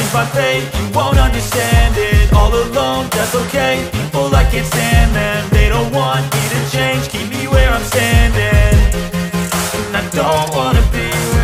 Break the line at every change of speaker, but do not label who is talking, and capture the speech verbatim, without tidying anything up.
is my fate, you won't understand it. All alone, that's okay, people I can't stand them. They don't want me to change, keep me where I'm standing. And I don't wanna be